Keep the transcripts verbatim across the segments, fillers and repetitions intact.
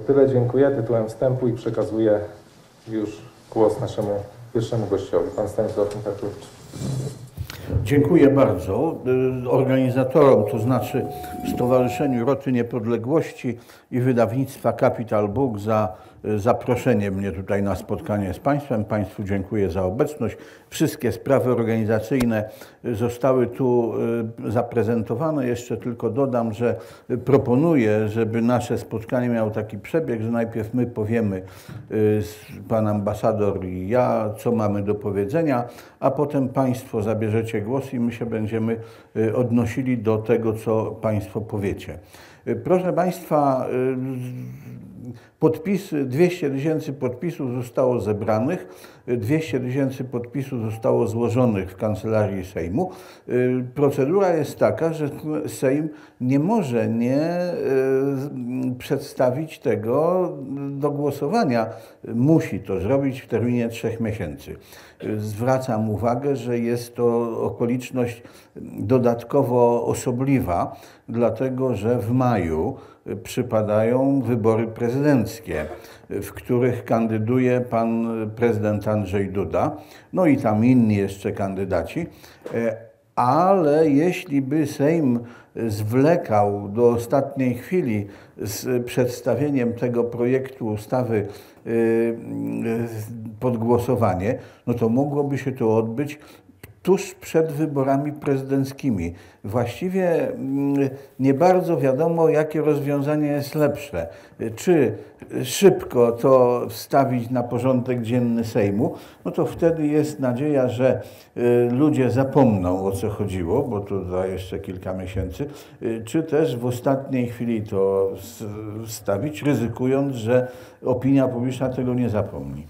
tyle. Dziękuję tytułem wstępu i przekazuję już głos naszemu pierwszemu gościowi, pan Stanisław Michalkiewicz. Dziękuję bardzo organizatorom, to znaczy Stowarzyszeniu Roty Niepodległości i wydawnictwa Capital Book za zaproszenie mnie tutaj na spotkanie z Państwem. Państwu dziękuję za obecność. Wszystkie sprawy organizacyjne zostały tu zaprezentowane. Jeszcze tylko dodam, że proponuję, żeby nasze spotkanie miało taki przebieg, że najpierw my powiemy, pan ambasador i ja, co mamy do powiedzenia, a potem Państwo zabierzecie głos i my się będziemy odnosili do tego, co Państwo powiecie. Proszę Państwa, podpisy, dwieście tysięcy podpisów zostało zebranych, dwieście tysięcy podpisów zostało złożonych w Kancelarii Sejmu. Procedura jest taka, że Sejm nie może nie przedstawić tego do głosowania. Musi to zrobić w terminie trzech miesięcy. Zwracam uwagę, że jest to okoliczność dodatkowo osobliwa, dlatego że w maju przypadają wybory prezydenckie, w których kandyduje pan prezydent Andrzej Duda, no i tam inni jeszcze kandydaci, ale jeśli by Sejm zwlekał do ostatniej chwili z przedstawieniem tego projektu ustawy pod głosowanie, no to mogłoby się to odbyć tuż przed wyborami prezydenckimi. Właściwie nie bardzo wiadomo, jakie rozwiązanie jest lepsze. Czy szybko to wstawić na porządek dzienny Sejmu, no to wtedy jest nadzieja, że ludzie zapomną, o co chodziło, bo to za jeszcze kilka miesięcy, czy też w ostatniej chwili to wstawić, ryzykując, że opinia publiczna tego nie zapomni.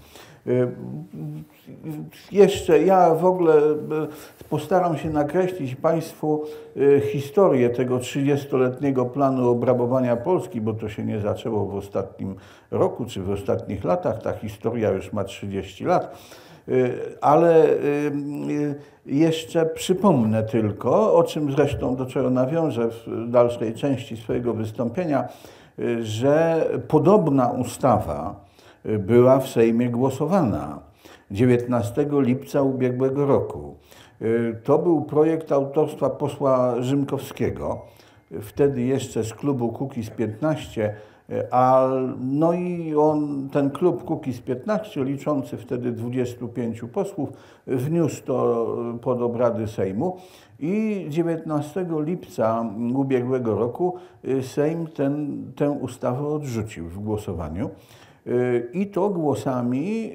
Jeszcze ja w ogóle postaram się nakreślić Państwu historię tego trzydziestoletniego planu obrabowania Polski, bo to się nie zaczęło w ostatnim roku czy w ostatnich latach. Ta historia już ma trzydzieści lat. Ale jeszcze przypomnę tylko, o czym zresztą do czego nawiążę w dalszej części swojego wystąpienia, że podobna ustawa była w Sejmie głosowana dziewiętnastego lipca ubiegłego roku. To był projekt autorstwa posła Rzymkowskiego, wtedy jeszcze z klubu Kukiz piętnaście, a no i on, ten klub Kukiz piętnaście, liczący wtedy dwudziestu pięciu posłów, wniósł to pod obrady Sejmu i dziewiętnastego lipca ubiegłego roku Sejm ten, tę ustawę odrzucił w głosowaniu. I to głosami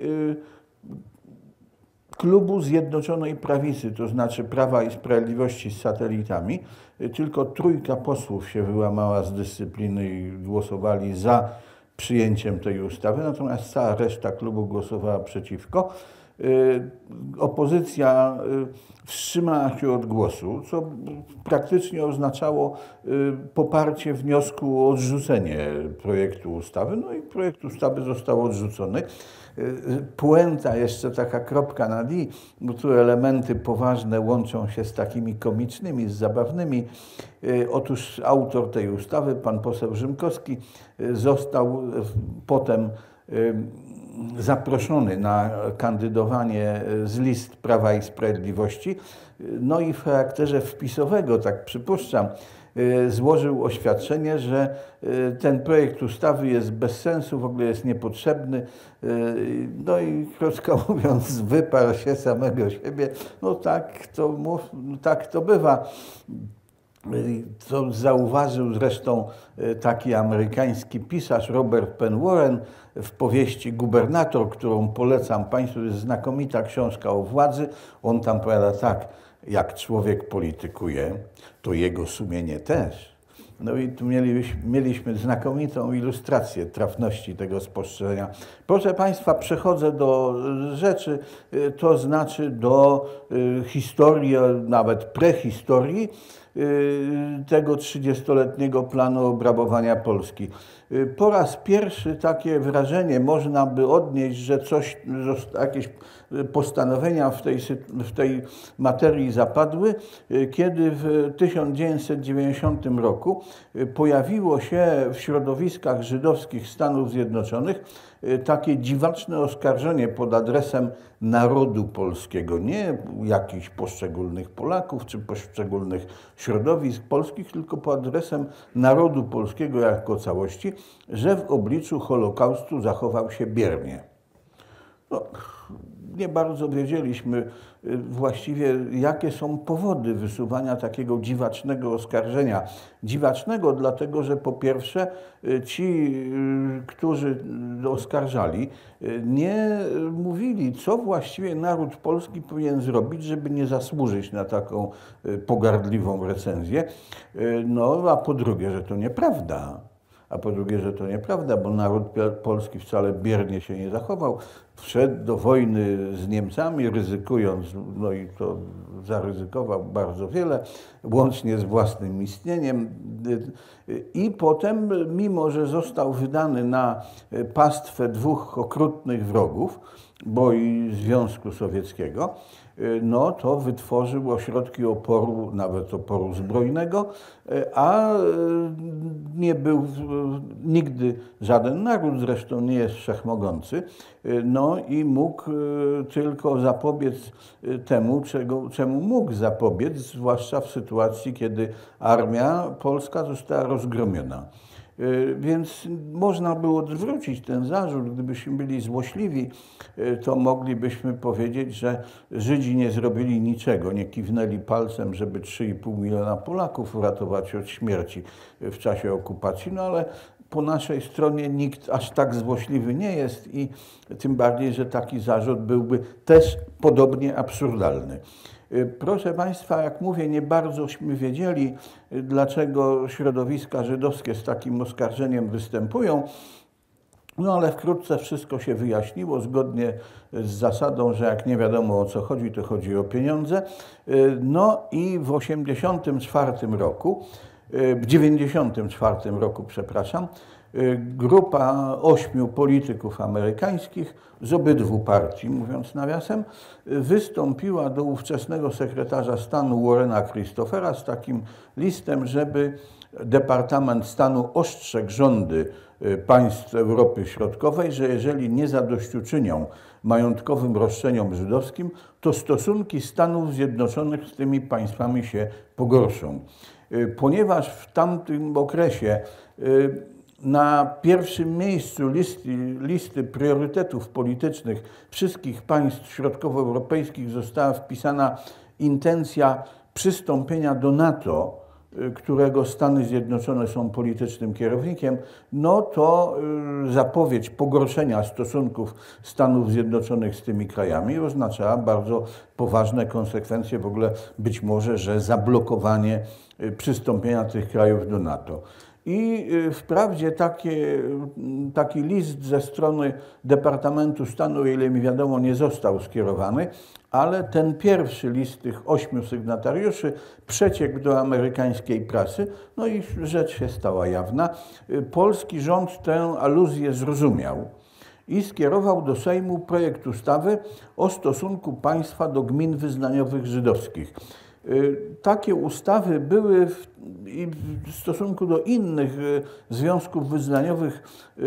klubu Zjednoczonej Prawicy, to znaczy Prawa i Sprawiedliwości z satelitami. Tylko trójka posłów się wyłamała z dyscypliny i głosowali za przyjęciem tej ustawy, natomiast cała reszta klubu głosowała przeciwko. Opozycja wstrzymała się od głosu, co praktycznie oznaczało poparcie wniosku o odrzucenie projektu ustawy. No i projekt ustawy został odrzucony. Puenta, jeszcze taka kropka nad i, bo tu elementy poważne łączą się z takimi komicznymi, z zabawnymi. Otóż autor tej ustawy, pan poseł Rzymkowski, został potem zaproszony na kandydowanie z list Prawa i Sprawiedliwości. No i w charakterze wpisowego, tak przypuszczam, złożył oświadczenie, że ten projekt ustawy jest bez sensu, w ogóle jest niepotrzebny. No i krótko mówiąc, wyparł się samego siebie. No tak to, mów, tak to bywa. To zauważył zresztą taki amerykański pisarz Robert Penn Warren w powieści Gubernator, którą polecam Państwu. To jest znakomita książka o władzy. On tam powiada tak: jak człowiek politykuje, to jego sumienie też. No i tu mieliśmy, mieliśmy znakomitą ilustrację trafności tego spostrzeżenia. Proszę Państwa, przechodzę do rzeczy, to znaczy do historii, nawet prehistorii. tego trzydziestoletniego planu obrabowania Polski. Po raz pierwszy takie wrażenie można by odnieść, że coś, że jakieś postanowienia w tej, w tej materii zapadły, kiedy w tysiąc dziewięćset dziewięćdziesiątym roku pojawiło się w środowiskach żydowskich Stanów Zjednoczonych takie dziwaczne oskarżenie pod adresem narodu polskiego, nie jakichś poszczególnych Polaków czy poszczególnych środowisk polskich, tylko pod adresem narodu polskiego jako całości, że w obliczu Holokaustu zachował się biernie. No, nie bardzo wiedzieliśmy właściwie, jakie są powody wysuwania takiego dziwacznego oskarżenia. Dziwacznego dlatego, że po pierwsze ci, którzy oskarżali, nie mówili, co właściwie naród polski powinien zrobić, żeby nie zasłużyć na taką pogardliwą recenzję. No, a po drugie, że to nieprawda. A po drugie, że to nieprawda, bo naród polski wcale biernie się nie zachował. Wszedł do wojny z Niemcami, ryzykując, no i to zaryzykował bardzo wiele, łącznie z własnym istnieniem. I potem, mimo że został wydany na pastwę dwóch okrutnych wrogów, bo i Związku Sowieckiego, no to wytworzył ośrodki oporu, nawet oporu zbrojnego, a nie był nigdy żaden naród, zresztą nie jest wszechmogący, no i mógł tylko zapobiec temu, czego, czemu mógł zapobiec, zwłaszcza w sytuacji, kiedy armia polska została rozgromiona. Więc można było odwrócić ten zarzut. Gdybyśmy byli złośliwi, to moglibyśmy powiedzieć, że Żydzi nie zrobili niczego, nie kiwnęli palcem, żeby trzy i pół miliona Polaków uratować od śmierci w czasie okupacji, no ale po naszej stronie nikt aż tak złośliwy nie jest i tym bardziej, że taki zarzut byłby też podobnie absurdalny. Proszę Państwa, jak mówię, nie bardzośmy wiedzieli, dlaczego środowiska żydowskie z takim oskarżeniem występują, no ale wkrótce wszystko się wyjaśniło, zgodnie z zasadą, że jak nie wiadomo o co chodzi, to chodzi o pieniądze. No i w osiemdziesiątym czwartym roku, w dziewięćdziesiątym czwartym roku, przepraszam, grupa ośmiu polityków amerykańskich z obydwu partii, mówiąc nawiasem, wystąpiła do ówczesnego sekretarza stanu Warrena Christophera z takim listem, żeby Departament Stanu ostrzegł rządy państw Europy Środkowej, że jeżeli nie zadośćuczynią majątkowym roszczeniom żydowskim, to stosunki Stanów Zjednoczonych z tymi państwami się pogorszą. Ponieważ w tamtym okresie na pierwszym miejscu listy, listy priorytetów politycznych wszystkich państw środkowoeuropejskich została wpisana intencja przystąpienia do NATO, którego Stany Zjednoczone są politycznym kierownikiem, no to zapowiedź pogorszenia stosunków Stanów Zjednoczonych z tymi krajami oznaczała bardzo poważne konsekwencje, w ogóle być może, że zablokowanie przystąpienia tych krajów do NATO. I wprawdzie takie, taki list ze strony Departamentu Stanu, o ile mi wiadomo, nie został skierowany, ale ten pierwszy list tych ośmiu sygnatariuszy przeciekł do amerykańskiej prasy, no i rzecz się stała jawna. Polski rząd tę aluzję zrozumiał i skierował do Sejmu projekt ustawy o stosunku państwa do gmin wyznaniowych żydowskich. Takie ustawy były w, w stosunku do innych związków wyznaniowych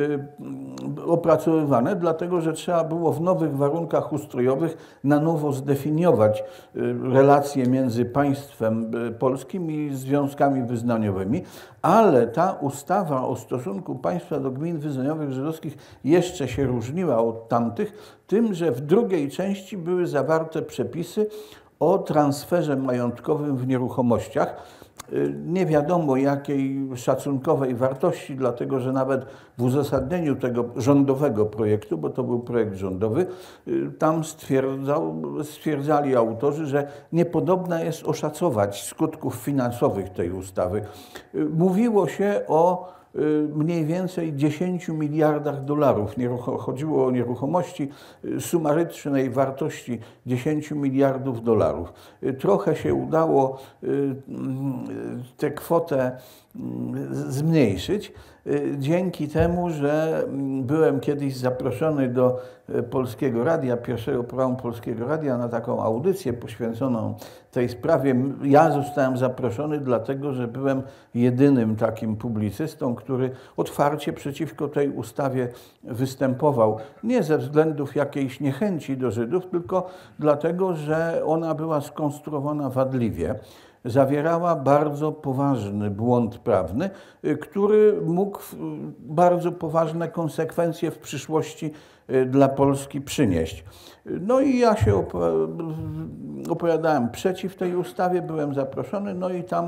opracowywane, dlatego że trzeba było w nowych warunkach ustrojowych na nowo zdefiniować relacje między państwem polskim i związkami wyznaniowymi, ale ta ustawa o stosunku państwa do gmin wyznaniowych żydowskich jeszcze się różniła od tamtych, tym, że w drugiej części były zawarte przepisy o transferze majątkowym w nieruchomościach. Nie wiadomo jakiej szacunkowej wartości, dlatego że nawet w uzasadnieniu tego rządowego projektu, bo to był projekt rządowy, tam stwierdzał, stwierdzali autorzy, że niepodobna jest oszacować skutków finansowych tej ustawy. Mówiło się o mniej więcej dziesięciu miliardach dolarów. Chodziło o nieruchomości sumarycznej wartości dziesięciu miliardów dolarów. Trochę się udało tę kwotę zmniejszyć dzięki temu, że byłem kiedyś zaproszony do Polskiego Radia, pierwszego programu Polskiego Radia, na taką audycję poświęconą tej sprawie. Ja zostałem zaproszony dlatego, że byłem jedynym takim publicystą, który otwarcie przeciwko tej ustawie występował. Nie ze względów jakiejś niechęci do Żydów, tylko dlatego, że ona była skonstruowana wadliwie. Zawierała bardzo poważny błąd prawny, który mógł bardzo poważne konsekwencje w przyszłości dla Polski przynieść. No i ja się opowiadałem przeciw tej ustawie, byłem zaproszony, no i tam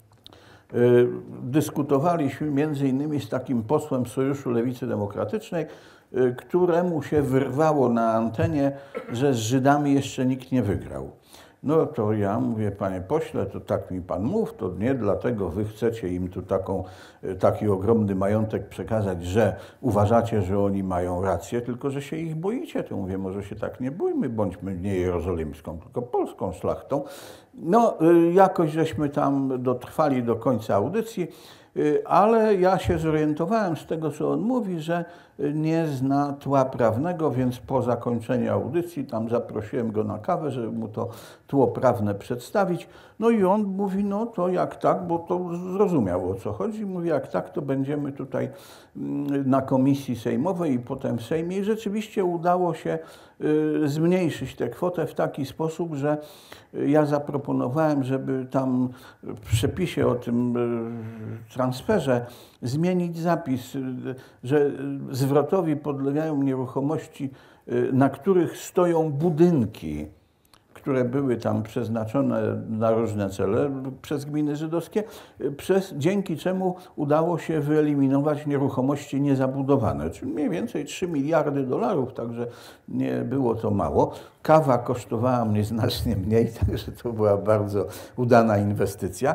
dyskutowaliśmy między innymi z takim posłem Sojuszu Lewicy Demokratycznej, któremu się wyrwało na antenie, że z Żydami jeszcze nikt nie wygrał. No to ja mówię, panie pośle, to tak mi pan mów, to nie dlatego wy chcecie im tu taką, taki ogromny majątek przekazać, że uważacie, że oni mają rację, tylko że się ich boicie. To mówię, może się tak nie bójmy, bądźmy nie jerozolimską, tylko polską szlachtą. No jakoś żeśmy tam dotrwali do końca audycji, ale ja się zorientowałem z tego, co on mówi, że nie zna tła prawnego, więc po zakończeniu audycji tam zaprosiłem go na kawę, żeby mu to tło prawne przedstawić. No i on mówi, no to jak tak, bo to zrozumiał, o co chodzi. Mówi, jak tak, to będziemy tutaj na komisji sejmowej i potem w Sejmie. I rzeczywiście udało się zmniejszyć tę kwotę w taki sposób, że ja zaproponowałem, żeby tam w przepisie o tym transferze zmienić zapis, że zwrotowi podlegają nieruchomości, na których stoją budynki, które były tam przeznaczone na różne cele przez gminy żydowskie, przez, dzięki czemu udało się wyeliminować nieruchomości niezabudowane, czyli mniej więcej trzy miliardy dolarów, także nie było to mało. Kawa kosztowała mnie znacznie mniej, także to była bardzo udana inwestycja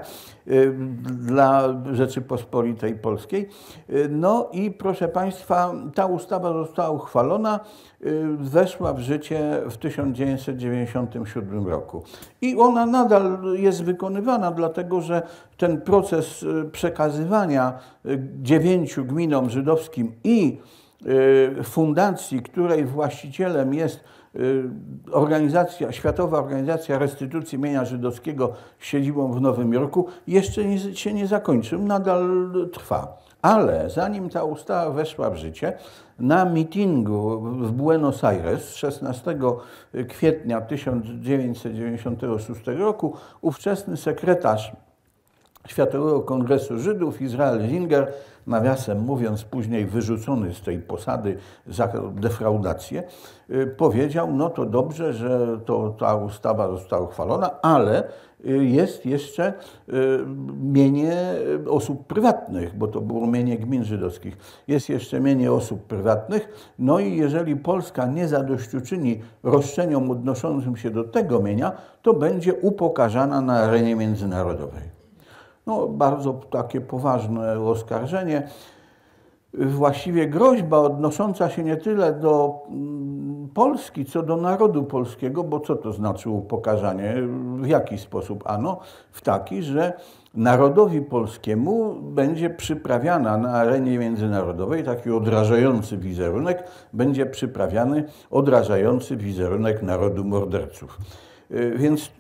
dla Rzeczypospolitej Polskiej. No i proszę Państwa, ta ustawa została uchwalona, weszła w życie w tysiąc dziewięćset dziewięćdziesiątym siódmym roku. I ona nadal jest wykonywana, dlatego że ten proces przekazywania dziewięciu gminom żydowskim i fundacji, której właścicielem jest organizacja, Światowa Organizacja Restytucji Mienia Żydowskiego z siedzibą w Nowym Jorku, jeszcze nie, się nie zakończył, nadal trwa. Ale zanim ta ustawa weszła w życie, na mitingu w Buenos Aires szesnastego kwietnia tysiąc dziewięćset dziewięćdziesiątego szóstego roku ówczesny sekretarz Światowego Kongresu Żydów Israel Zinger, nawiasem mówiąc później wyrzucony z tej posady za defraudację, powiedział, no to dobrze, że to, ta ustawa została uchwalona, ale jest jeszcze mienie osób prywatnych, bo to było mienie gmin żydowskich. Jest jeszcze mienie osób prywatnych, no i jeżeli Polska nie zadośćuczyni roszczeniom odnoszącym się do tego mienia, to będzie upokarzana na arenie międzynarodowej. No, bardzo takie poważne oskarżenie. Właściwie groźba odnosząca się nie tyle do Polski, co do narodu polskiego, bo co to znaczy upokarzanie? W jaki sposób? Ano, w taki, że narodowi polskiemu będzie przyprawiana na arenie międzynarodowej taki odrażający wizerunek, będzie przyprawiany odrażający wizerunek narodu morderców. Więc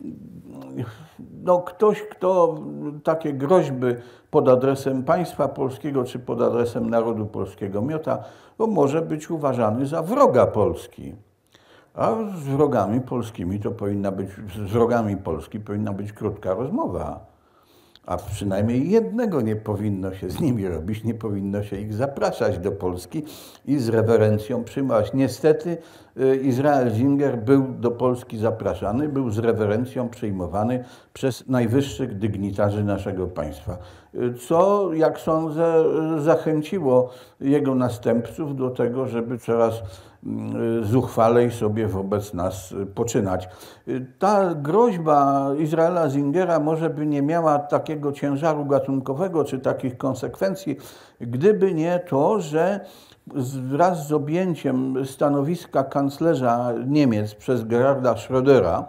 no, ktoś, kto takie groźby pod adresem państwa polskiego czy pod adresem narodu polskiego miota, to może być uważany za wroga Polski. A z wrogami polskimi to powinna być, z wrogami Polski powinna być krótka rozmowa. A przynajmniej jednego nie powinno się z nimi robić, nie powinno się ich zapraszać do Polski i z rewerencją przyjmować. Niestety Israel Zinger był do Polski zapraszany, był z rewerencją przyjmowany przez najwyższych dygnitarzy naszego państwa, co, jak sądzę, zachęciło jego następców do tego, żeby coraz zuchwalej sobie wobec nas poczynać. Ta groźba Izraela Zingera może by nie miała takiego ciężaru gatunkowego czy takich konsekwencji, gdyby nie to, że wraz z objęciem stanowiska kanclerza Niemiec przez Gerharda Schrödera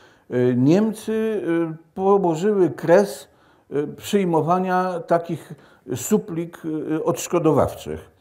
Niemcy położyły kres przyjmowania takich suplik odszkodowawczych.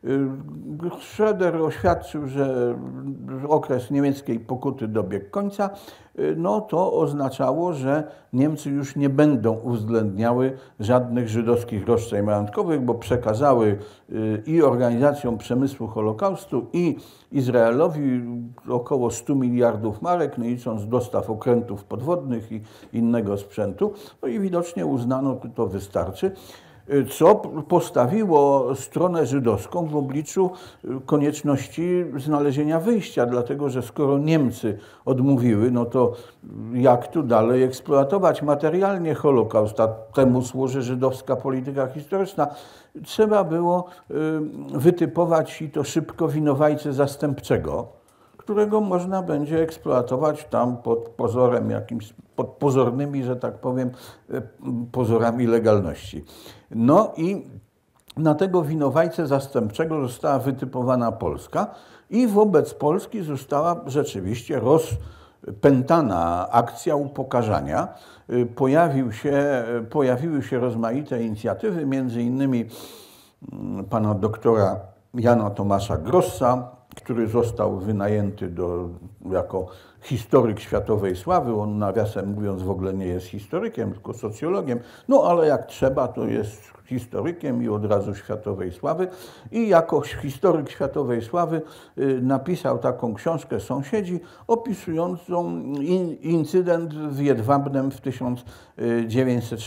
Schröder oświadczył, że okres niemieckiej pokuty dobiegł końca, no to oznaczało, że Niemcy już nie będą uwzględniały żadnych żydowskich roszczeń majątkowych, bo przekazały i organizacjom przemysłu Holokaustu, i Izraelowi około stu miliardów marek, nie licząc dostaw okrętów podwodnych i innego sprzętu. No i widocznie uznano, że to wystarczy, co postawiło stronę żydowską w obliczu konieczności znalezienia wyjścia, dlatego że skoro Niemcy odmówiły, no to jak tu dalej eksploatować materialnie Holokaust, a temu służy żydowska polityka historyczna. Trzeba było wytypować i to szybko winowajcę zastępczego, którego można będzie eksploatować tam pod pozorem jakimś, pod pozornymi, że tak powiem, pozorami legalności. No i na tego winowajcę zastępczego została wytypowana Polska i wobec Polski została rzeczywiście rozpętana akcja upokarzania. Pojawił się, pojawiły się rozmaite inicjatywy, między innymi pana doktora Jana Tomasza Grossa, który został wynajęty do, jako historyk światowej sławy. On, nawiasem mówiąc, w ogóle nie jest historykiem, tylko socjologiem. No ale jak trzeba, to jest historykiem i od razu światowej sławy. I jako historyk światowej sławy napisał taką książkę Sąsiedzi, opisującą in, incydent w Jedwabnem w tysiąc dziewięćset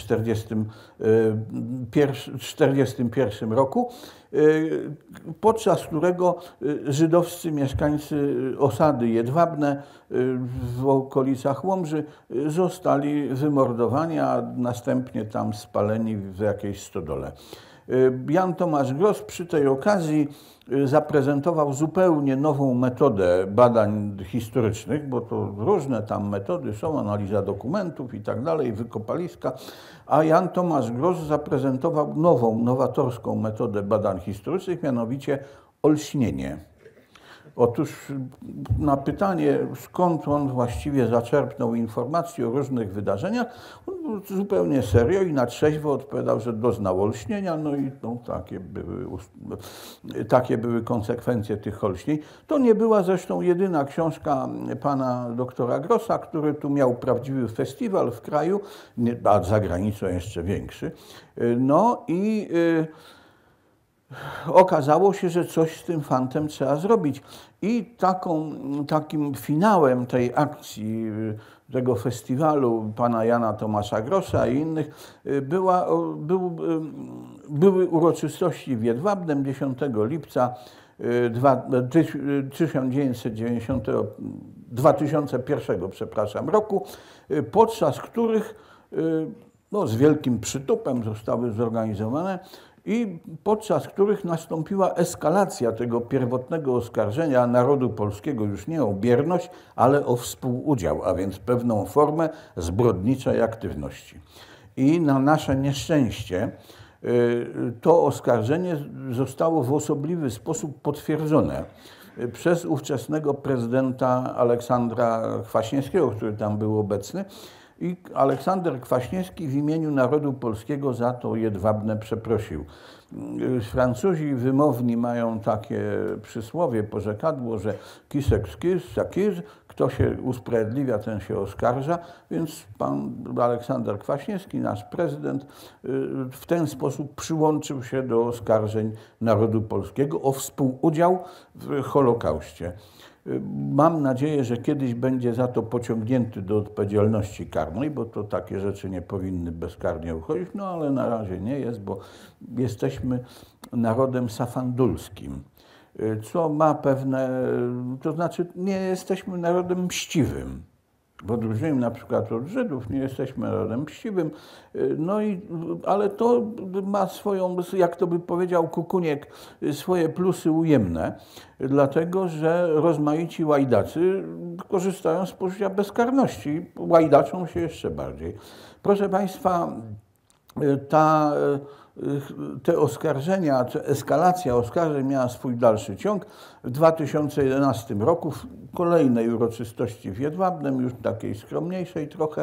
czterdziestym pierwszym roku, podczas którego żydowscy mieszkańcy osady Jedwabne w okolicach Łomży zostali wymordowani, a następnie tam spaleni w jakiejś stodole. Jan Tomasz Gross przy tej okazji zaprezentował zupełnie nową metodę badań historycznych, bo to różne tam metody są, analiza dokumentów i tak dalej, wykopaliska, a Jan Tomasz Gross zaprezentował nową, nowatorską metodę badań historycznych, mianowicie olśnienie. Otóż na pytanie, skąd on właściwie zaczerpnął informacje o różnych wydarzeniach, on zupełnie serio i na trzeźwo odpowiadał, że doznał olśnienia, no i no, takie, były, takie były konsekwencje tych olśnień. To nie była zresztą jedyna książka pana doktora Grossa, który tu miał prawdziwy festiwal w kraju, a za granicą jeszcze większy. No i okazało się, że coś z tym fantem trzeba zrobić. I taką, takim finałem tej akcji, tego festiwalu pana Jana Tomasza Grossa i innych była, był, były uroczystości w Jedwabnem dziesiątego lipca dwa tysiące pierwszego przepraszam, roku, podczas których no, z wielkim przytupem zostały zorganizowane i podczas których nastąpiła eskalacja tego pierwotnego oskarżenia narodu polskiego już nie o bierność, ale o współudział, a więc pewną formę zbrodniczej aktywności. I na nasze nieszczęście to oskarżenie zostało w osobliwy sposób potwierdzone przez ówczesnego prezydenta Aleksandra Kwaśniewskiego, który tam był obecny. I Aleksander Kwaśniewski w imieniu narodu polskiego za to Jedwabne przeprosił. Francuzi wymowni mają takie przysłowie, porzekadło, że qui s'excuse, s'accuse, kto się usprawiedliwia, ten się oskarża, więc pan Aleksander Kwaśniewski, nasz prezydent, w ten sposób przyłączył się do oskarżeń narodu polskiego o współudział w Holokauście. Mam nadzieję, że kiedyś będzie za to pociągnięty do odpowiedzialności karnej, bo to takie rzeczy nie powinny bezkarnie uchodzić, no ale na razie nie jest, bo jesteśmy narodem safandulskim, co ma pewne, to znaczy nie jesteśmy narodem mściwym. W odróżnieniu na przykład od Żydów, nie jesteśmy narodem mściwym, no i, ale to ma swoją, jak to by powiedział Kukuniek, swoje plusy ujemne, dlatego że rozmaici łajdacy korzystają z poczucia bezkarności, łajdaczą się jeszcze bardziej. Proszę Państwa, ta, te oskarżenia, ta eskalacja oskarżeń miała swój dalszy ciąg. W dwa tysiące jedenastym roku w kolejnej uroczystości w Jedwabnem, już takiej skromniejszej trochę,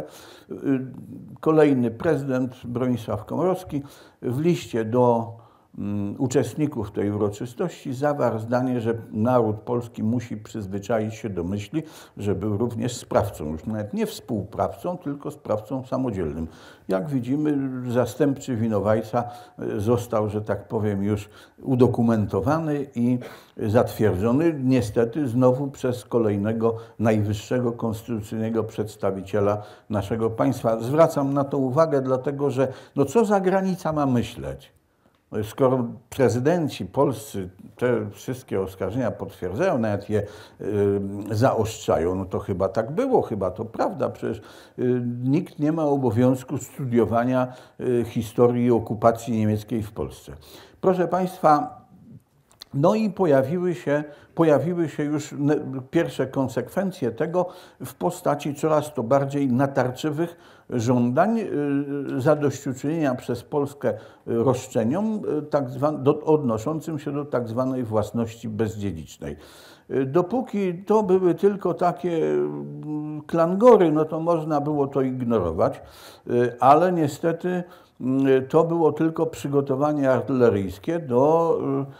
kolejny prezydent Bronisław Komorowski w liście do uczestników tej uroczystości zawarł zdanie, że naród polski musi przyzwyczaić się do myśli, że był również sprawcą, już nawet nie współprawcą, tylko sprawcą samodzielnym. Jak widzimy, zastępczy winowajca został, że tak powiem, już udokumentowany i zatwierdzony, niestety znowu przez kolejnego najwyższego konstytucyjnego przedstawiciela naszego państwa. Zwracam na to uwagę, dlatego że no co za granica ma myśleć? Skoro prezydenci polscy te wszystkie oskarżenia potwierdzają, nawet je y, zaostrzają, no to chyba tak było, chyba to prawda. Przecież y, nikt nie ma obowiązku studiowania y, historii okupacji niemieckiej w Polsce. Proszę Państwa, no i pojawiły się, pojawiły się już pierwsze konsekwencje tego w postaci coraz to bardziej natarczywych żądań zadośćuczynienia przez Polskę roszczeniom tak zwan, do, odnoszącym się do tak zwanej własności bezdziedzicznej. Dopóki to były tylko takie klangory, no to można było to ignorować, ale niestety to było tylko przygotowanie artyleryjskie do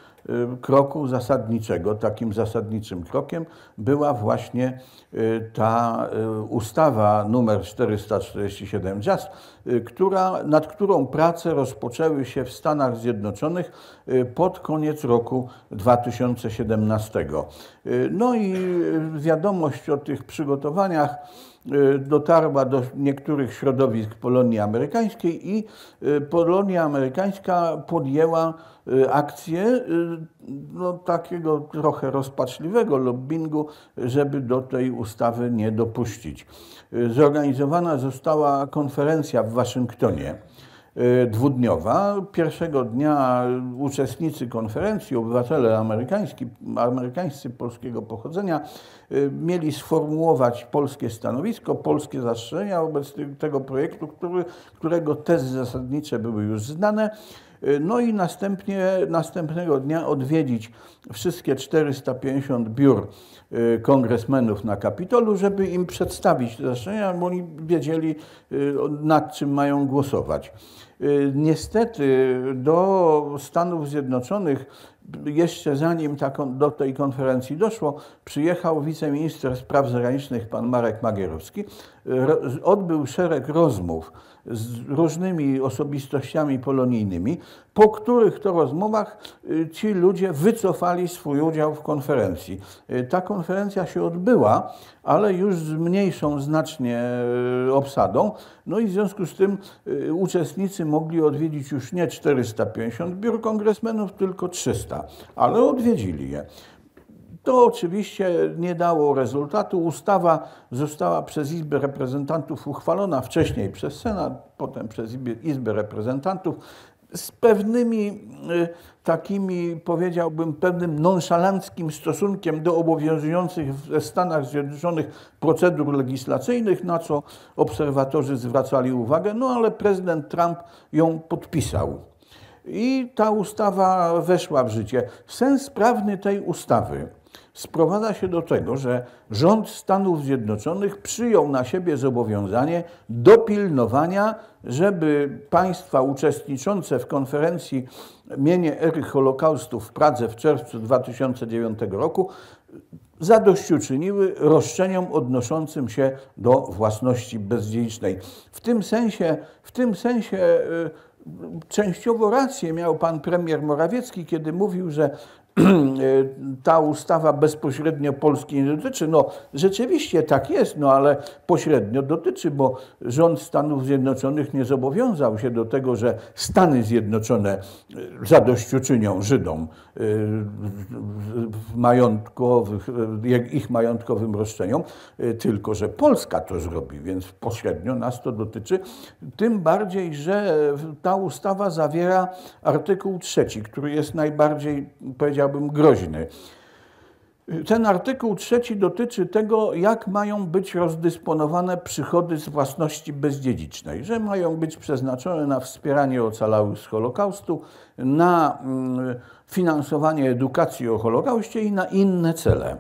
kroku zasadniczego. Takim zasadniczym krokiem była właśnie ta ustawa numer czterysta czterdzieści siedem Just, która, nad którą prace rozpoczęły się w Stanach Zjednoczonych pod koniec roku dwa tysiące siedemnastego. No i wiadomość o tych przygotowaniach dotarła do niektórych środowisk Polonii Amerykańskiej i Polonia Amerykańska podjęła akcję no, takiego trochę rozpaczliwego lobbingu, żeby do tej ustawy nie dopuścić. Zorganizowana została konferencja w Waszyngtonie dwudniowa. Pierwszego dnia uczestnicy konferencji, obywatele amerykańscy, amerykańscy polskiego pochodzenia, mieli sformułować polskie stanowisko, polskie zastrzeżenia wobec tego projektu, który, którego tezy zasadnicze były już znane. No i następnie, następnego dnia odwiedzić wszystkie czterysta pięćdziesiąt biur kongresmenów na Kapitolu, żeby im przedstawić te zastrzeżenia, bo oni wiedzieli, nad czym mają głosować. Niestety do Stanów Zjednoczonych, jeszcze zanim ta, do tej konferencji doszło, przyjechał wiceminister spraw zagranicznych pan Marek Magierowski. Odbył szereg rozmów z różnymi osobistościami polonijnymi, po których to rozmowach ci ludzie wycofali swój udział w konferencji. Ta konferencja się odbyła, ale już z mniejszą znacznie obsadą. No i w związku z tym uczestnicy mogli odwiedzić już nie czterysta pięćdziesiąt biur kongresmenów, tylko trzysta, ale odwiedzili je. To oczywiście nie dało rezultatu. Ustawa została przez Izbę Reprezentantów uchwalona wcześniej przez Senat, potem przez Izbę Reprezentantów z pewnymi takimi, powiedziałbym, pewnym nonszalanckim stosunkiem do obowiązujących w Stanach Zjednoczonych procedur legislacyjnych, na co obserwatorzy zwracali uwagę, no ale prezydent Trump ją podpisał. I ta ustawa weszła w życie. Sens prawny tej ustawy sprowadza się do tego, że rząd Stanów Zjednoczonych przyjął na siebie zobowiązanie dopilnowania, żeby państwa uczestniczące w konferencji Mienie Ery Holokaustu w Pradze w czerwcu dwa tysiące dziewiątego roku zadośćuczyniły roszczeniom odnoszącym się do własności bezdziedzicznej. W tym sensie, w tym sensie częściowo rację miał pan premier Morawiecki, kiedy mówił, że ta ustawa bezpośrednio Polski nie dotyczy. No rzeczywiście tak jest, no ale pośrednio dotyczy, bo rząd Stanów Zjednoczonych nie zobowiązał się do tego, że Stany Zjednoczone zadośćuczynią Żydom majątkowych, ich majątkowym roszczeniom, tylko że Polska to zrobi, więc pośrednio nas to dotyczy. Tym bardziej, że ta ustawa zawiera artykuł trzeci, który jest najbardziej, powiedziałbym, groźny. Ten artykuł trzeci dotyczy tego, jak mają być rozdysponowane przychody z własności bezdziedzicznej, że mają być przeznaczone na wspieranie ocalałych z Holokaustu, na finansowanie edukacji o Holokauście i na inne cele.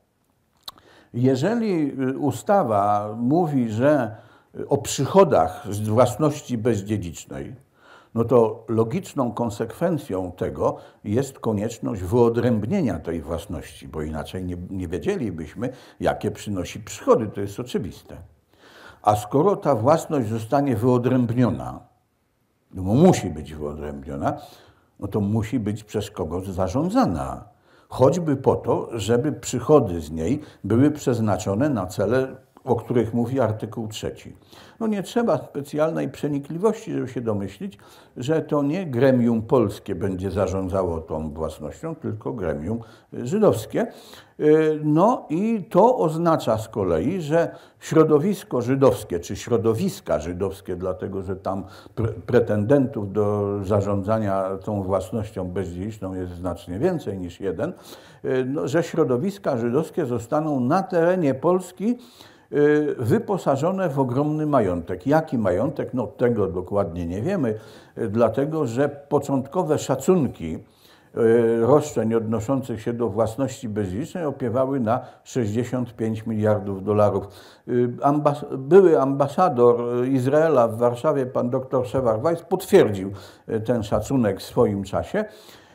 Jeżeli ustawa mówi, że o przychodach z własności bezdziedzicznej, no to logiczną konsekwencją tego jest konieczność wyodrębnienia tej własności, bo inaczej nie, nie wiedzielibyśmy, jakie przynosi przychody, to jest oczywiste. A skoro ta własność zostanie wyodrębniona, no bo musi być wyodrębniona, no to musi być przez kogoś zarządzana. Choćby po to, żeby przychody z niej były przeznaczone na cele, o których mówi artykuł trzeci. No nie trzeba specjalnej przenikliwości, żeby się domyślić, że to nie gremium polskie będzie zarządzało tą własnością, tylko gremium żydowskie. No i to oznacza z kolei, że środowisko żydowskie, czy środowiska żydowskie, dlatego że tam pre pretendentów do zarządzania tą własnością bezdziedziczną jest znacznie więcej niż jeden, no, że środowiska żydowskie zostaną na terenie Polski wyposażone w ogromny majątek. Jaki majątek? No tego dokładnie nie wiemy, dlatego że początkowe szacunki roszczeń odnoszących się do własności bezdziedzicznej opiewały na sześćdziesiąt pięć miliardów dolarów. Ambas były ambasador Izraela w Warszawie, pan doktor Szewar Weiss, potwierdził ten szacunek w swoim czasie.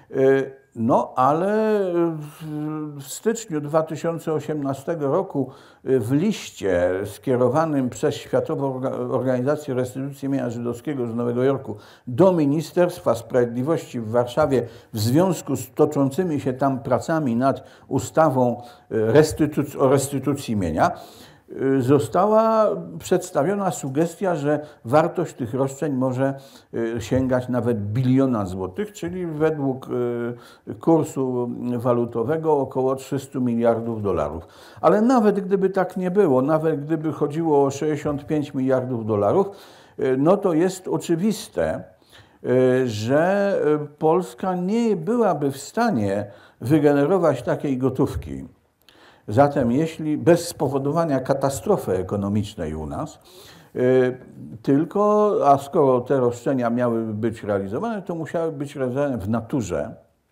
No, ale w styczniu dwa tysiące osiemnastego roku w liście skierowanym przez Światową Organizację Restytucji Mienia Żydowskiego z Nowego Jorku do Ministerstwa Sprawiedliwości w Warszawie w związku z toczącymi się tam pracami nad ustawą restytuc- o restytucji mienia, została przedstawiona sugestia, że wartość tych roszczeń może sięgać nawet biliona złotych, czyli według kursu walutowego około trzysta miliardów dolarów. Ale nawet gdyby tak nie było, nawet gdyby chodziło o sześćdziesiąt pięć miliardów dolarów, no to jest oczywiste, że Polska nie byłaby w stanie wygenerować takiej gotówki. Zatem jeśli bez spowodowania katastrofy ekonomicznej u nas, tylko, a skoro te roszczenia miałyby być realizowane, to musiały być realizowane w naturze,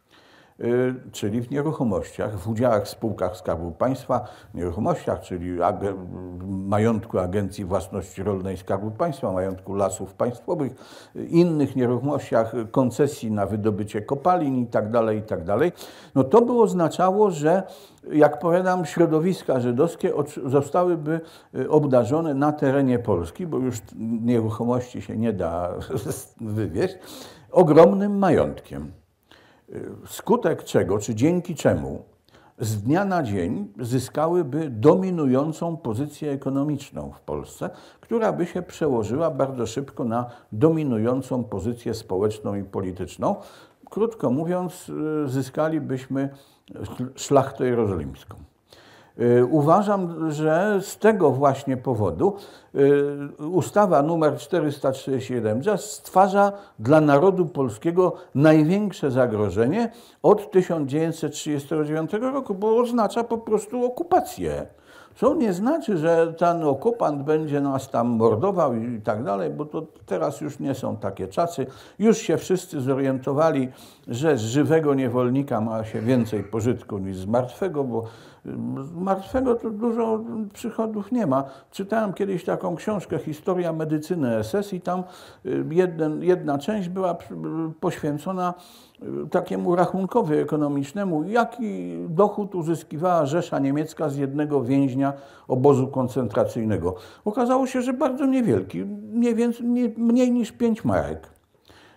czyli w nieruchomościach, w udziałach w spółkach Skarbu Państwa, nieruchomościach, czyli majątku Agencji Własności Rolnej Skarbu Państwa, majątku Lasów Państwowych, innych nieruchomościach, koncesji na wydobycie kopalin i tak dalej, i tak dalej. No to by oznaczało, że jak powiadam, środowiska żydowskie zostałyby obdarzone na terenie Polski, bo już nieruchomości się nie da wywieźć, ogromnym majątkiem. Skutek czego, czy dzięki czemu z dnia na dzień zyskałyby dominującą pozycję ekonomiczną w Polsce, która by się przełożyła bardzo szybko na dominującą pozycję społeczną i polityczną. Krótko mówiąc, zyskalibyśmy szlachtę jerozolimską. Uważam, że z tego właśnie powodu ustawa numer czterysta trzydzieści jeden stwarza dla narodu polskiego największe zagrożenie od tysiąc dziewięćset trzydziestego dziewiątego roku, bo oznacza po prostu okupację. Co nie znaczy, że ten okupant będzie nas tam mordował i tak dalej, bo to teraz już nie są takie czasy. Już się wszyscy zorientowali, że z żywego niewolnika ma się więcej pożytku niż z martwego, bo z martwego to dużo przychodów nie ma. Czytałem kiedyś taką książkę Historia medycyny S S i tam jeden, jedna część była poświęcona takiemu rachunkowi ekonomicznemu, jaki dochód uzyskiwała Rzesza Niemiecka z jednego więźnia obozu koncentracyjnego. Okazało się, że bardzo niewielki, mniej, więcej, nie, mniej niż pięć marek.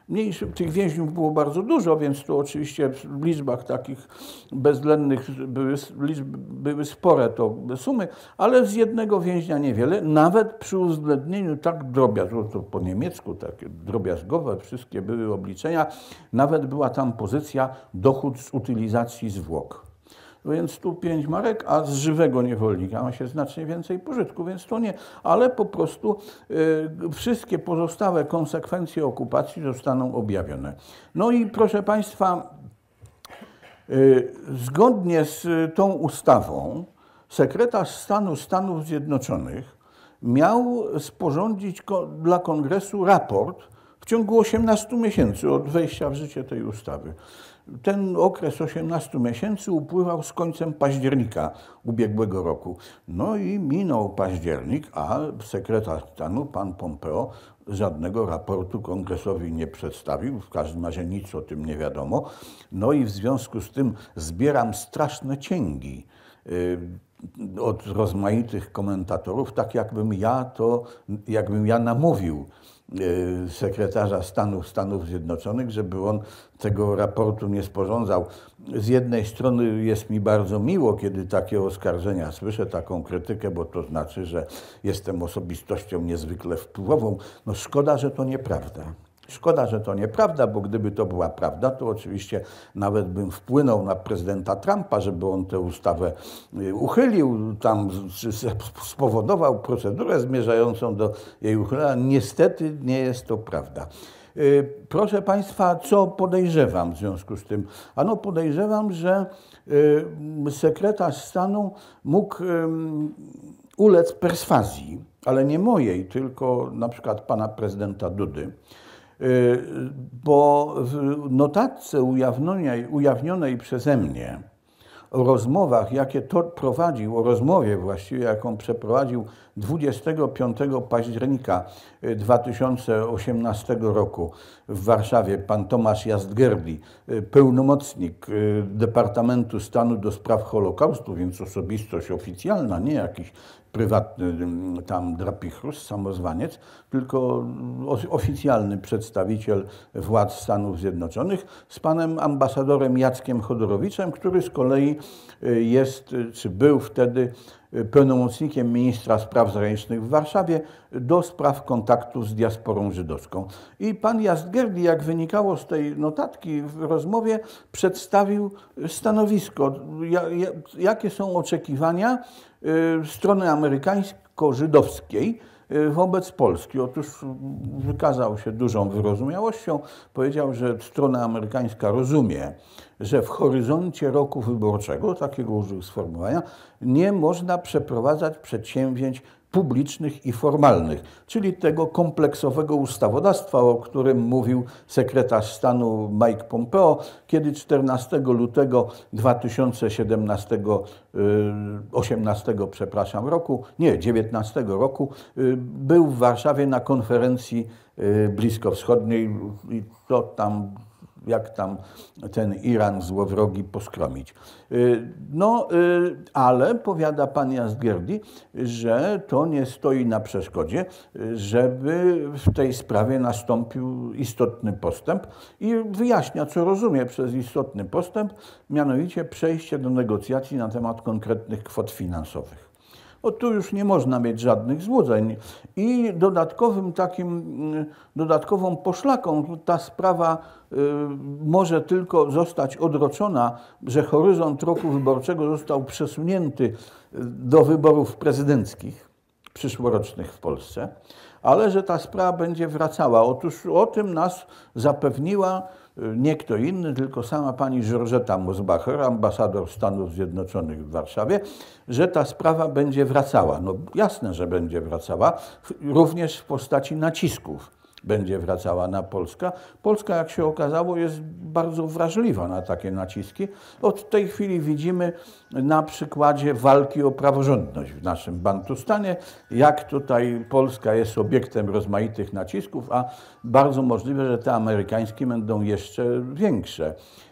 Mniejszych, tych więźniów było bardzo dużo, więc tu oczywiście w liczbach takich bezwzględnych były, liczby, były spore to sumy, ale z jednego więźnia niewiele, nawet przy uwzględnieniu tak drobiazgowe, to po niemiecku takie drobiazgowe, wszystkie były obliczenia, nawet była tam pozycja dochód z utylizacji zwłok. Więc tu pięć marek, a z żywego niewolnika ma się znacznie więcej pożytku, więc to nie. Ale po prostu y, wszystkie pozostałe konsekwencje okupacji zostaną objawione. No i proszę Państwa, y, zgodnie z tą ustawą sekretarz stanu Stanów Zjednoczonych miał sporządzić ko dla Kongresu raport w ciągu osiemnastu miesięcy od wejścia w życie tej ustawy. Ten okres osiemnastu miesięcy upływał z końcem października ubiegłego roku. No i minął październik, a sekretarz stanu, pan Pompeo, żadnego raportu kongresowi nie przedstawił, w każdym razie nic o tym nie wiadomo. No i w związku z tym zbieram straszne cięgi yy, od rozmaitych komentatorów, tak jakbym ja to, jakbym ja namówił sekretarza stanu Stanów Zjednoczonych, żeby on tego raportu nie sporządzał. Z jednej strony jest mi bardzo miło, kiedy takie oskarżenia słyszę, taką krytykę, bo to znaczy, że jestem osobistością niezwykle wpływową. No szkoda, że to nieprawda. Szkoda, że to nieprawda, bo gdyby to była prawda, to oczywiście nawet bym wpłynął na prezydenta Trumpa, żeby on tę ustawę uchylił, tam spowodował procedurę zmierzającą do jej uchylenia. Niestety nie jest to prawda. Proszę Państwa, co podejrzewam w związku z tym? Ano podejrzewam, że sekretarz stanu mógł ulec perswazji, ale nie mojej, tylko na przykład pana prezydenta Dudy, bo w notatce ujawnionej, ujawnionej przeze mnie o rozmowach, jakie to prowadził, o rozmowie właściwie, jaką przeprowadził dwudziestego piątego października dwa tysiące osiemnastego roku w Warszawie pan Tomasz Jastgerdi, pełnomocnik Departamentu Stanu do Spraw Holokaustu, więc osobistość oficjalna, nie jakiś prywatny tam drapichrus, samozwaniec, tylko oficjalny przedstawiciel władz Stanów Zjednoczonych z panem ambasadorem Jackiem Chodorowiczem, który z kolei jest, czy był wtedy pełnomocnikiem ministra spraw zagranicznych w Warszawie do spraw kontaktów z diasporą żydowską. I pan Jastgerdi, jak wynikało z tej notatki w rozmowie, przedstawił stanowisko, jakie są oczekiwania strony amerykańsko-żydowskiej wobec Polski. Otóż wykazał się dużą wyrozumiałością. Powiedział, że strona amerykańska rozumie, że w horyzoncie roku wyborczego, takiego użył sformułowania, nie można przeprowadzać przedsięwzięć publicznych i formalnych, czyli tego kompleksowego ustawodawstwa, o którym mówił sekretarz stanu Mike Pompeo, kiedy czternastego lutego dwa tysiące siedemnastego, osiemnastego przepraszam, roku, nie, dziewiętnastego roku, był w Warszawie na konferencji bliskowschodniej i to tam jak tam ten Iran złowrogi poskromić. No, ale powiada pan Jastgerdi, że to nie stoi na przeszkodzie, żeby w tej sprawie nastąpił istotny postęp i wyjaśnia, co rozumie przez istotny postęp, mianowicie przejście do negocjacji na temat konkretnych kwot finansowych. No tu już nie można mieć żadnych złudzeń. I dodatkowym takim, dodatkową poszlaką ta sprawa y, może tylko zostać odroczona, że horyzont roku wyborczego został przesunięty do wyborów prezydenckich przyszłorocznych w Polsce, ale że ta sprawa będzie wracała. Otóż o tym nas zapewniła nie kto inny, tylko sama pani Georgetta Mosbacher, ambasador Stanów Zjednoczonych w Warszawie, że ta sprawa będzie wracała. No jasne, że będzie wracała, również w postaci nacisków będzie wracała na Polskę. Polska, jak się okazało, jest bardzo wrażliwa na takie naciski. Od tej chwili widzimy na przykładzie walki o praworządność w naszym Bantustanie, jak tutaj Polska jest obiektem rozmaitych nacisków, a bardzo możliwe, że te amerykańskie będą jeszcze większe.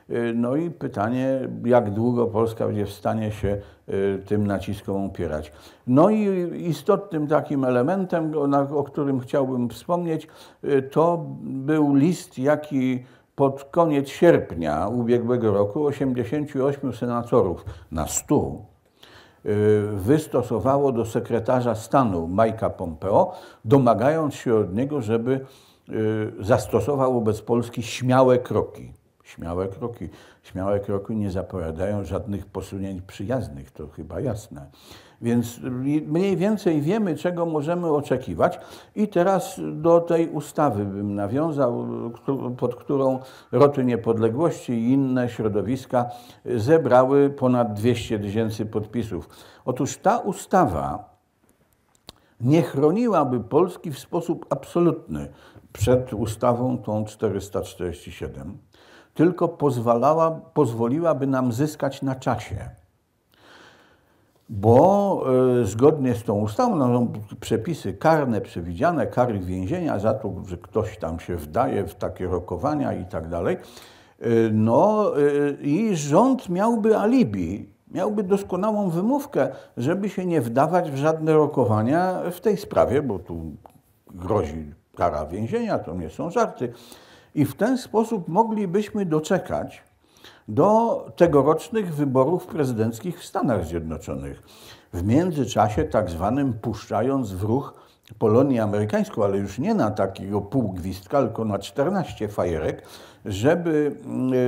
No i pytanie, jak długo Polska będzie w stanie się tym naciskom opierać. No i istotnym takim elementem, o którym chciałbym wspomnieć, to był list, jaki pod koniec sierpnia ubiegłego roku osiemdziesięciu ośmiu senatorów na stu wystosowało do sekretarza stanu Mike'a Pompeo, domagając się od niego, żeby zastosował wobec Polski śmiałe kroki. Śmiałe kroki. Śmiałe kroki nie zapowiadają żadnych posunięć przyjaznych, to chyba jasne. Więc mniej więcej wiemy, czego możemy oczekiwać. I teraz do tej ustawy bym nawiązał, pod którą Roty Niepodległości i inne środowiska zebrały ponad dwieście tysięcy podpisów. Otóż ta ustawa nie chroniłaby Polski w sposób absolutny przed ustawą tą czterysta czterdzieści siedem, tylko pozwalała, pozwoliłaby nam zyskać na czasie. Bo y, zgodnie z tą ustawą no, są przepisy karne przewidziane, kary więzienia za to, że ktoś tam się wdaje w takie rokowania i tak dalej. Y, no y, i rząd miałby alibi, miałby doskonałą wymówkę, żeby się nie wdawać w żadne rokowania w tej sprawie, bo tu grozi kara więzienia, to nie są żarty. I w ten sposób moglibyśmy doczekać do tegorocznych wyborów prezydenckich w Stanach Zjednoczonych. W międzyczasie tak zwanym puszczając w ruch Polonię amerykańską, ale już nie na takiego półgwizdka, tylko na czternaście fajerek, żeby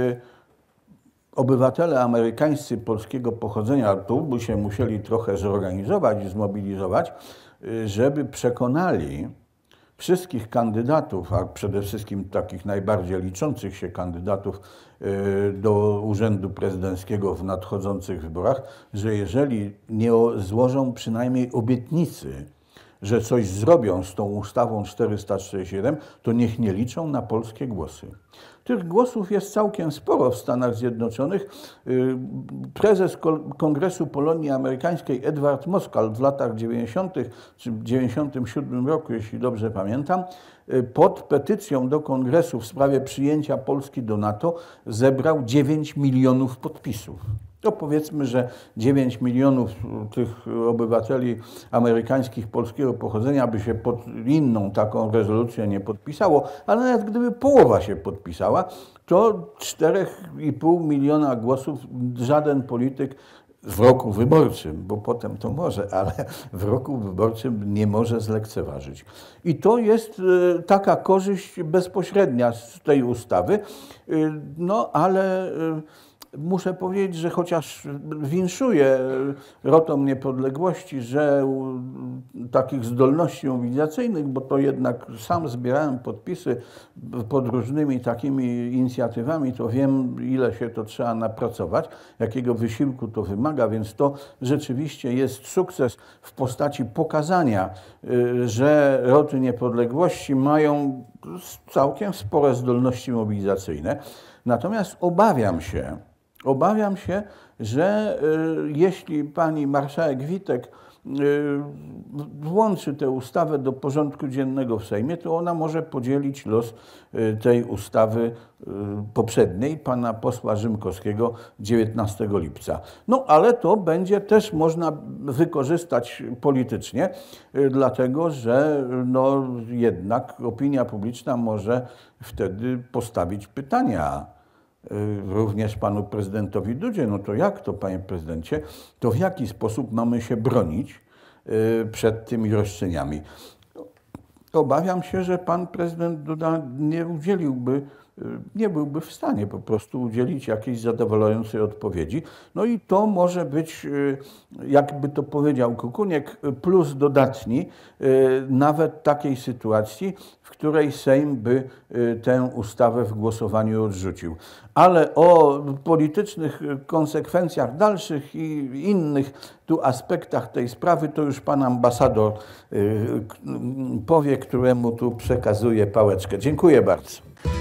y, obywatele amerykańscy polskiego pochodzenia, tu by się musieli trochę zorganizować i zmobilizować, y, żeby przekonali wszystkich kandydatów, a przede wszystkim takich najbardziej liczących się kandydatów do urzędu prezydenckiego w nadchodzących wyborach, że jeżeli nie złożą przynajmniej obietnicy, że coś zrobią z tą ustawą czterysta czterdzieści siedem, to niech nie liczą na polskie głosy. Tych głosów jest całkiem sporo w Stanach Zjednoczonych. Prezes Kongresu Polonii Amerykańskiej Edward Moskal w latach dziewięćdziesiątych czy w dziewięćdziesiątym siódmym roku, jeśli dobrze pamiętam, pod petycją do Kongresu w sprawie przyjęcia Polski do NATO zebrał dziewięć milionów podpisów. To powiedzmy, że dziewięć milionów tych obywateli amerykańskich polskiego pochodzenia by się pod inną taką rezolucję nie podpisało, ale nawet gdyby połowa się podpisała, to cztery i pół miliona głosów żaden polityk w roku wyborczym, bo potem to może, ale w roku wyborczym nie może zlekceważyć. I to jest taka korzyść bezpośrednia z tej ustawy, no ale muszę powiedzieć, że chociaż winszuję Rotom Niepodległości, że takich zdolności mobilizacyjnych, bo to jednak sam zbierałem podpisy pod różnymi takimi inicjatywami, to wiem, ile się to trzeba napracować, jakiego wysiłku to wymaga, więc to rzeczywiście jest sukces w postaci pokazania, że Roty Niepodległości mają całkiem spore zdolności mobilizacyjne. Natomiast obawiam się, Obawiam się, że y, jeśli pani marszałek Witek y, włączy tę ustawę do porządku dziennego w Sejmie, to ona może podzielić los y, tej ustawy y, poprzedniej, pana posła Rzymkowskiego dziewiętnastego lipca. No ale to będzie też można wykorzystać politycznie, y, dlatego że no, jednak opinia publiczna może wtedy postawić pytania również panu prezydentowi Dudzie. No to jak to, panie prezydencie, to w jaki sposób mamy się bronić przed tymi roszczeniami? Obawiam się, że pan prezydent Duda nie udzieliłby, nie byłby w stanie po prostu udzielić jakiejś zadowalającej odpowiedzi. No i to może być, jakby to powiedział Kukuniek, plus dodatni nawet takiej sytuacji, w której Sejm by tę ustawę w głosowaniu odrzucił. Ale o politycznych konsekwencjach dalszych i innych tu aspektach tej sprawy to już pan ambasador powie, któremu tu przekazuję pałeczkę. Dziękuję bardzo.